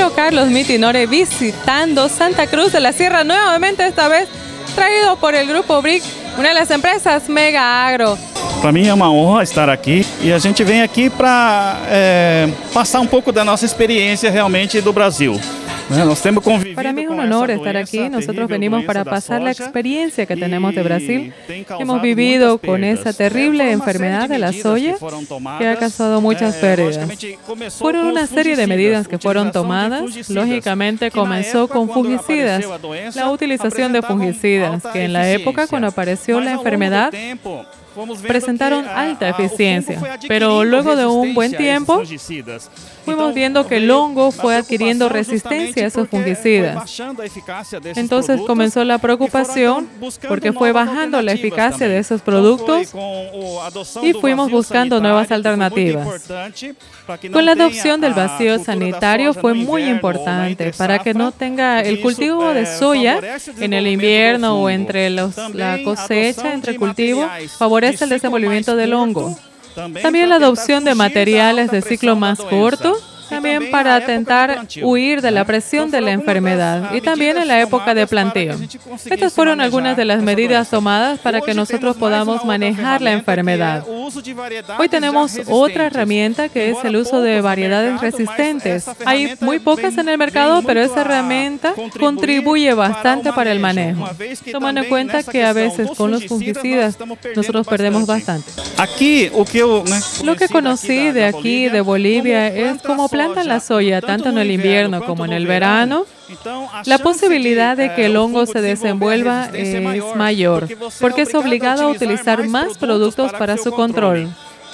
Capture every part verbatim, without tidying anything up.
ingeniero Carlos Mitinore visitando Santa Cruz de la Sierra, nuevamente esta vez traído por el Grupo B R I C, uma das empresas Mega Agro. Para mim é uma honra estar aqui e a gente vem aqui para é, passar um pouco da nossa experiência realmente do Brasil. Para mí es un honor estar aquí. Nosotros venimos para pasar la experiencia que tenemos de Brasil. Hemos vivido con esa terrible enfermedad de la soya que ha causado muchas pérdidas. Fueron una serie de medidas que fueron tomadas. Lógicamente comenzó con fungicidas, la utilización de fungicidas, que en la época cuando apareció la enfermedad presentaron alta eficiencia, pero luego de un buen tiempo fuimos viendo que el hongo fue adquiriendo resistencia a esos fungicidas. Entonces comenzó la preocupación porque fue bajando la eficacia de esos productos y fuimos buscando nuevas alternativas. Con la adopción del vacío sanitario fue muy importante para que no tenga el cultivo de soya en el invierno o entre los, la cosecha, entre cultivo, favorece el desenvolvimiento del hongo. También la adopción de materiales de ciclo más corto, también para intentar huir de la presión de la enfermedad y también en la época de planteo. Estas fueron algunas de las medidas tomadas para que nosotros podamos manejar la enfermedad. Hoy tenemos otra herramienta que es el uso de variedades resistentes. Hay muy pocas en el mercado, pero esa herramienta contribuye bastante para el manejo, tomando en cuenta que a veces con los fungicidas nosotros perdemos bastante. Aquí, Lo que conocí de aquí, de Bolivia, es cómo plantan la soya tanto en el invierno como en el verano. La posibilidad de que el hongo se desenvuelva es mayor, porque es obligado a utilizar más productos para su control.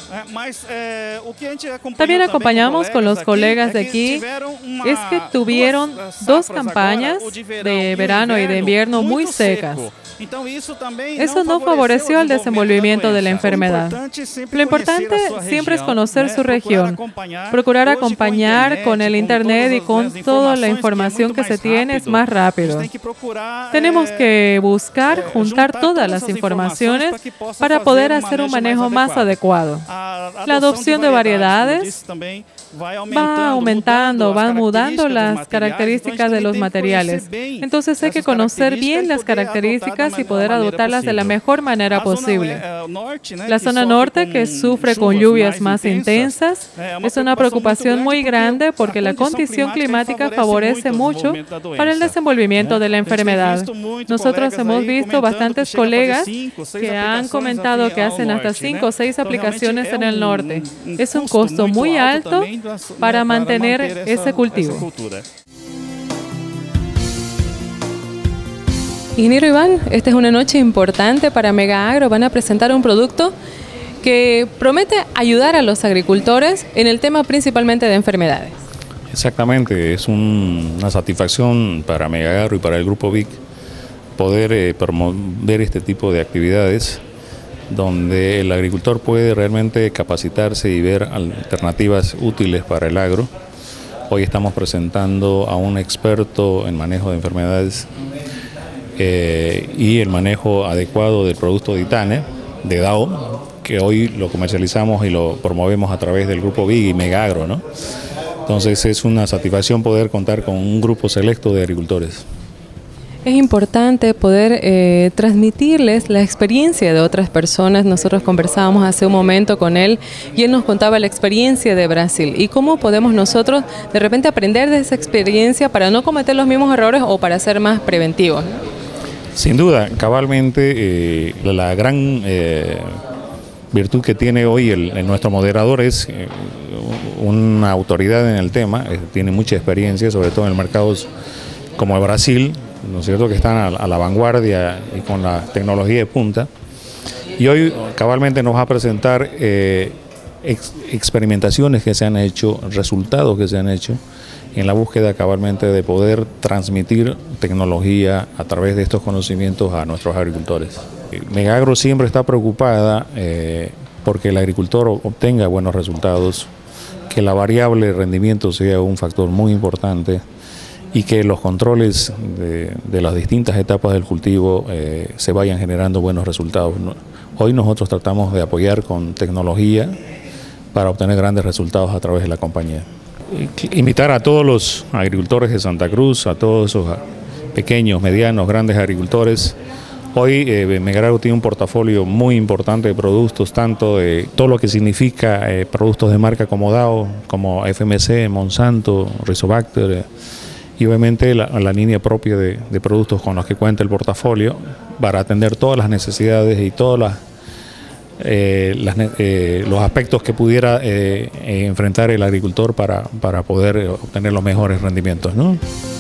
También acompañamos con los colegas de aquí, es que tuvieron dos campañas de verano y de invierno muy secas. Eso no favoreció el desenvolvimiento de la enfermedad. Lo importante siempre es conocer su región, procurar acompañar con el Internet y con toda la información que se tiene es más rápido. Tenemos que buscar juntar todas las informaciones para poder hacer un manejo más adecuado. La adopción de variedades va aumentando, va mudando las características de los materiales. Entonces hay que conocer bien las características y poder adoptarlas de la mejor manera posible. La zona norte, que sufre con lluvias más intensas, es una preocupación muy grande porque la condición climática favorece mucho para el desenvolvimiento de la enfermedad. Nosotros hemos visto bastantes colegas que han comentado que hacen hasta cinco o seis aplicaciones en el norte. Es un costo muy alto para mantener ese cultivo. Ingeniero Iván, esta es una noche importante para Mega Agro. Van a presentar un producto que promete ayudar a los agricultores en el tema principalmente de enfermedades. Exactamente, es un, una satisfacción para Mega Agro y para el Grupo B R I C poder eh, promover este tipo de actividades donde el agricultor puede realmente capacitarse y ver alternativas útiles para el agro. Hoy estamos presentando a un experto en manejo de enfermedades eh, y el manejo adecuado del producto de Itane, de D A O, que hoy lo comercializamos y lo promovemos a través del Grupo B I G y Mega Agro, ¿no? Entonces es una satisfacción poder contar con un grupo selecto de agricultores. Es importante poder eh, transmitirles la experiencia de otras personas. Nosotros conversábamos hace un momento con él y él nos contaba la experiencia de Brasil y cómo podemos nosotros de repente aprender de esa experiencia para no cometer los mismos errores o para ser más preventivos. Sin duda, cabalmente eh, la, la gran eh, virtud que tiene hoy el, el nuestro moderador es eh, una autoridad en el tema, eh, tiene mucha experiencia, sobre todo en mercados como el Brasil, ¿no es cierto?, que están a, a la vanguardia y con la tecnología de punta. Y hoy cabalmente nos va a presentar eh, ex, experimentaciones que se han hecho, resultados que se han hecho en la búsqueda cabalmente de poder transmitir tecnología a través de estos conocimientos a nuestros agricultores. Mega Agro siempre está preocupada eh, porque el agricultor obtenga buenos resultados, que la variable de rendimiento sea un factor muy importante y que los controles de, de las distintas etapas del cultivo eh, se vayan generando buenos resultados. Hoy nosotros tratamos de apoyar con tecnología para obtener grandes resultados a través de la compañía. invitar a todos los agricultores de Santa Cruz, a todos esos pequeños, medianos, grandes agricultores. Hoy eh, Megaagro tiene un portafolio muy importante de productos, tanto de todo lo que significa eh, productos de marca como Dow, como F M C, Monsanto, Rizobacter, eh, y obviamente la, la línea propia de, de productos con los que cuenta el portafolio para atender todas las necesidades y todas las, eh, las eh, los aspectos que pudiera eh, eh, enfrentar el agricultor para, para poder obtener los mejores rendimientos, ¿no?